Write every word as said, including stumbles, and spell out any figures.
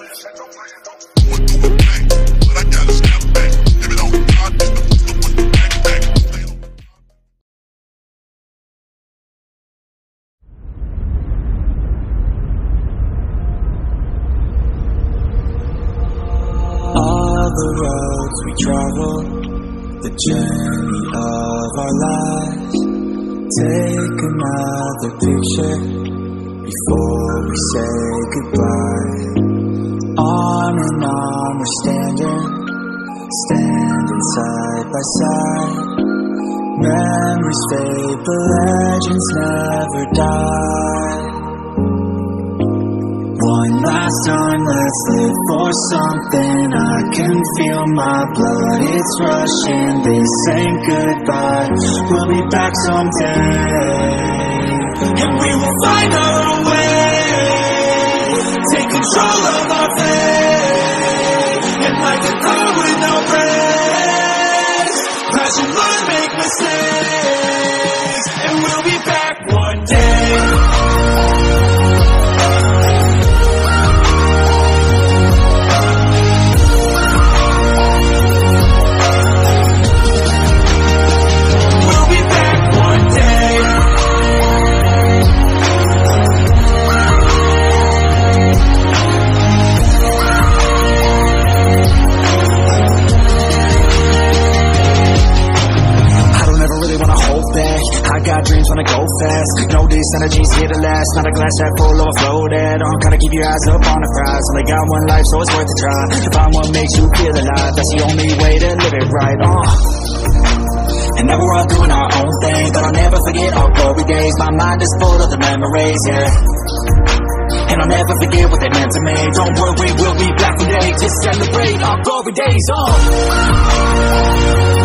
The roads we travel, the journey of our lives. Take another picture before we say goodbye. Arm in arm we're standing, standing side by side. Memories fade but legends never die. One last time, let's live for something. I can feel my blood, it's rushing. This ain't goodbye, we'll be back someday. And we will find our own way, take control of our fate. And like a car with no brakes, crash and learn, make mistakes. And we'll be back one day. I got dreams, wanna go fast. Know this energy's here to last. Not a glass half full, overflowed. Uh, gotta keep your eyes up on the prize. Only got one life, so it's worth a try. To find what makes you feel alive, that's the only way to live it right. Uh. And now we're all doing our own thing, but I'll never forget our glory days. My mind is full of the memories, yeah. And I'll never forget what they meant to me. Don't worry, we'll be back one day to celebrate our glory days. Uh.